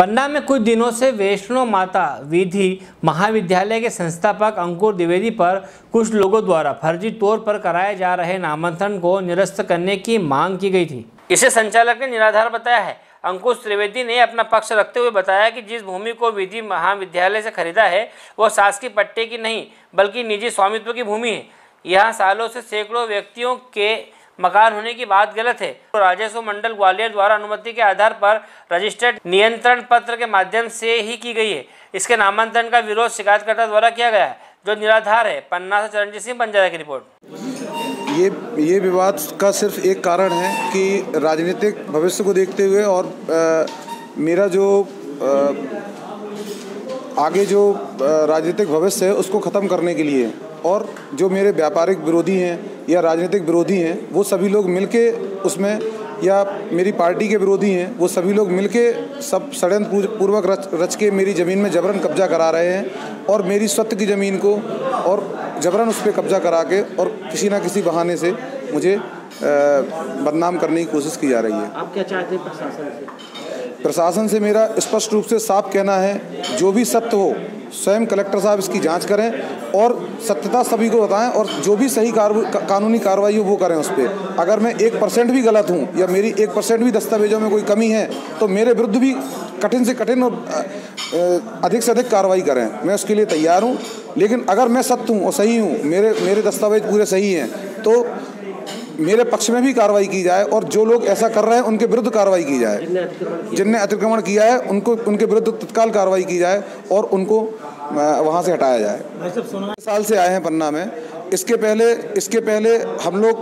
पन्ना में कुछ दिनों से वैष्णो माता विधि महाविद्यालय के संस्थापक अंकुर द्विवेदी पर कुछ लोगों द्वारा फर्जी तौर पर कराए जा रहे नामांतरण को निरस्त करने की मांग की गई थी। इसे संचालक ने निराधार बताया है। अंकुश त्रिवेदी ने अपना पक्ष रखते हुए बताया कि जिस भूमि को विधि महाविद्यालय से खरीदा है वह शासकीय पट्टे की नहीं बल्कि निजी स्वामित्व की भूमि है। यहाँ सालों से सैकड़ों व्यक्तियों के मकान होने की बात गलत है। राजस्व मंडल ग्वालियर द्वारा अनुमति के आधार पर रजिस्टर्ड नियंत्रण पत्र के माध्यम से ही की गई है। इसके नामांतरण का विरोध शिकायतकर्ता द्वारा किया गया है जो निराधार है। पन्ना से चरणजीत सिंह बंजारा की रिपोर्ट। ये विवाद का सिर्फ एक कारण है कि राजनीतिक भविष्य को देखते हुए और मेरा जो आगे जो राजनीतिक भविष्य है उसको ख़त्म करने के लिए और जो मेरे व्यापारिक विरोधी हैं या राजनीतिक विरोधी हैं वो सभी लोग मिलके उसमें या मेरी पार्टी के विरोधी हैं वो सभी लोग मिलके सब षड्यंत्र पूर्वक रच के मेरी ज़मीन में जबरन कब्जा करा रहे हैं और मेरी स्वत्व की ज़मीन को और जबरन उस पर कब्जा करा के और किसी ना किसी बहाने से मुझे बदनाम करने की कोशिश की जा रही है। आप क्या चाहते हैं प्रशासन से? प्रशासन से मेरा स्पष्ट रूप से साफ कहना है जो भी सत्य हो स्वयं कलेक्टर साहब इसकी जांच करें और सत्यता सभी को बताएं और जो भी सही कानूनी कार्रवाई हो वो करें उस पर। अगर मैं 1% भी गलत हूं या मेरी 1% भी दस्तावेजों में कोई कमी है तो मेरे विरुद्ध भी कठिन से कठिन और अधिक से अधिक कार्रवाई करें। मैं उसके लिए तैयार हूं। लेकिन अगर मैं सत्य हूं और सही हूं, मेरे दस्तावेज पूरे सही हैं तो मेरे पक्ष में भी कार्रवाई की जाए और जो लोग ऐसा कर रहे हैं उनके विरुद्ध कार्रवाई की जाए। जिनने अतिक्रमण किया है उनके विरुद्ध तत्काल कार्रवाई की जाए और उनको वहाँ से हटाया जाए। साल से आए हैं पन्ना में। इसके पहले हम लोग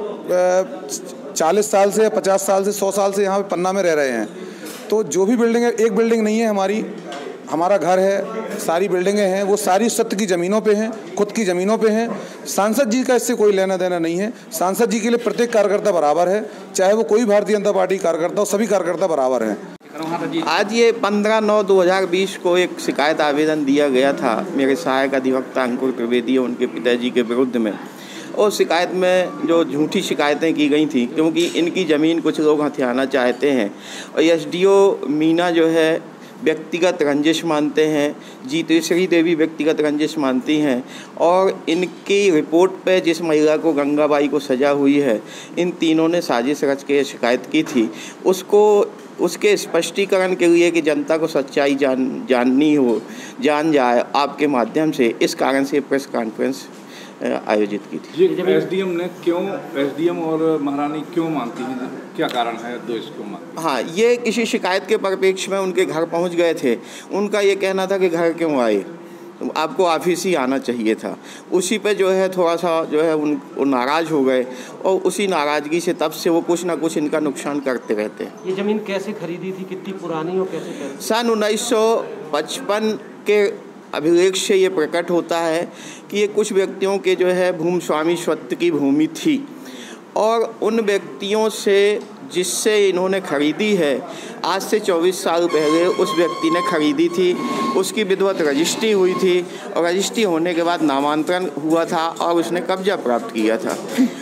40 साल से 50 साल से 100 साल से यहाँ पे पन्ना में रह रहे हैं। तो जो भी बिल्डिंग है, एक बिल्डिंग नहीं है हमारा घर है, सारी बिल्डिंगें हैं, वो सारी सत्य की ज़मीनों पे हैं, खुद की ज़मीनों पे हैं। सांसद जी का इससे कोई लेना देना नहीं है। सांसद जी के लिए प्रत्येक कार्यकर्ता बराबर है, चाहे वो कोई भारतीय जनता पार्टी कार्यकर्ता हो, सभी कार्यकर्ता बराबर हैं। आज ये 15/9/2020 को एक शिकायत आवेदन दिया गया था मेरे सहायक अधिवक्ता अंकुर त्रिवेदी और उनके पिताजी के विरुद्ध में। और शिकायत में जो झूठी शिकायतें की गई थी क्योंकि इनकी ज़मीन कुछ लोग हथियाना चाहते हैं और एसडीओ मीना जो है व्यक्तिगत रंजिश मानते हैं, जीतेश्वरी देवी व्यक्तिगत रंजिश मानती हैं और इनकी रिपोर्ट पे जिस महिला को गंगाबाई को सज़ा हुई है इन तीनों ने साजिश रच के शिकायत की थी। उसके स्पष्टीकरण के लिए कि जनता को सच्चाई जान जाए आपके माध्यम से, इस कारण से प्रेस कॉन्फ्रेंस आयोजित की थी। एसडीएम और महारानी क्यों मानती हैं? क्या कारण है दो इसको मानती? हाँ, ये किसी शिकायत के परिप्रेक्ष्य में उनके घर पहुंच गए थे। उनका ये कहना था कि घर क्यों आए, तो आपको ऑफिस ही आना चाहिए था। उसी पे जो है थोड़ा सा जो है वो नाराज़ हो गए और उसी नाराज़गी से तब से वो कुछ ना कुछ इनका नुकसान करते रहते हैं। ये ज़मीन कैसे खरीदी थी, कितनी पुरानी हो, कैसे? सन 1955 के अभिलेख से ये प्रकट होता है कि ये कुछ व्यक्तियों के जो है भूमि स्वामी स्वत्व की भूमि थी और उन व्यक्तियों से जिससे इन्होंने खरीदी है आज से 24 साल पहले उस व्यक्ति ने खरीदी थी। उसकी विधिवत रजिस्ट्री हुई थी और रजिस्ट्री होने के बाद नामांतरण हुआ था और उसने कब्जा प्राप्त किया था।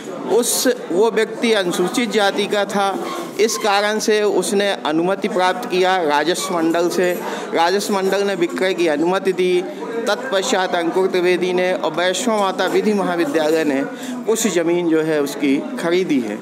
वो व्यक्ति अनुसूचित जाति का था, इस कारण से उसने अनुमति प्राप्त किया राजस्व मंडल से। राजस्व मंडल ने विक्रय की अनुमति दी। तत्पश्चात अंकुर त्रिवेदी ने और वैष्णो माता विधि महाविद्यालय ने उस ज़मीन जो है उसकी खरीदी है।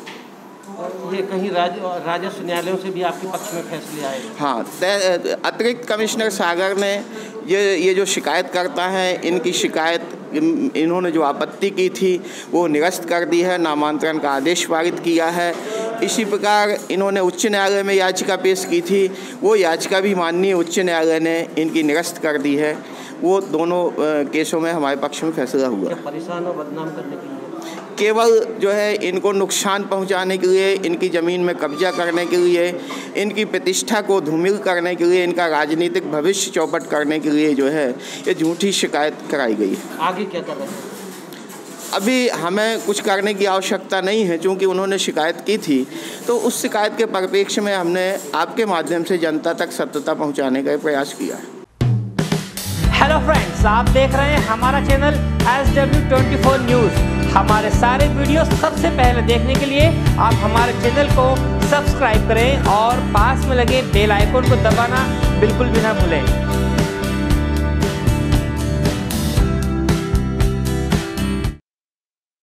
ये कहीं राजस्व न्यायालयों से भी आपके पक्ष में फैसले आए? हाँ, अतिरिक्त कमिश्नर सागर ने ये जो शिकायत करता है इनकी शिकायत इन्होंने जो आपत्ति की थी वो निरस्त कर दी है, नामांतरण का आदेश पारित किया है। इसी प्रकार इन्होंने उच्च न्यायालय में याचिका पेश की थी, वो याचिका भी माननीय उच्च न्यायालय ने इनकी निरस्त कर दी है। वो दोनों केसों में हमारे पक्ष में फैसला हुआ। परेशान और बदनाम करने के लिए केवल जो है इनको नुकसान पहुंचाने के लिए, इनकी ज़मीन में कब्जा करने के लिए, इनकी प्रतिष्ठा को धूमिल करने के लिए, इनका राजनीतिक भविष्य चौपट करने के लिए जो है ये झूठी शिकायत कराई गई है। आगे क्या कर रहे हैं? अभी हमें कुछ करने की आवश्यकता नहीं है क्योंकि उन्होंने शिकायत की थी तो उस शिकायत के परिप्रेक्ष्य में हमने आपके माध्यम से जनता तक सत्यता पहुँचाने का प्रयास किया है। हेलो फ्रेंड्स, आप देख रहे हैं हमारा चैनल SW24 न्यूज़। हमारे सारे वीडियो सबसे पहले देखने के लिए आप हमारे चैनल को सब्सक्राइब करें और पास में लगे बेल आइकन को दबाना बिल्कुल भी ना भूलें।